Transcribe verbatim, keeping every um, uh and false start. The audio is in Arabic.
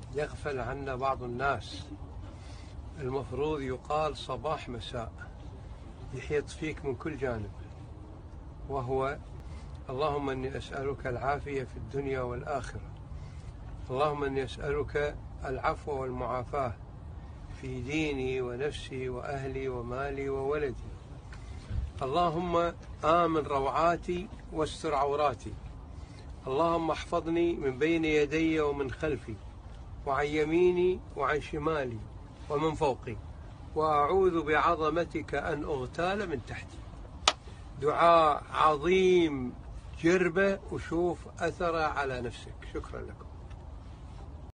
يغفل عنا بعض الناس. المفروض يقال صباح مساء، يحيط فيك من كل جانب، وهو: اللهم إني أسألك العافية في الدنيا والآخرة، اللهم إني أسألك العفو والمعافاة في ديني ونفسي وأهلي ومالي وولدي، اللهم آمن روعاتي واستر عوراتي، اللهم احفظني من بين يدي ومن خلفي وعن يميني وعن شمالي ومن فوقي، وأعوذ بعظمتك أن أغتال من تحتي. دعاء عظيم، جربه وشوف أثره على نفسك. شكرا لكم.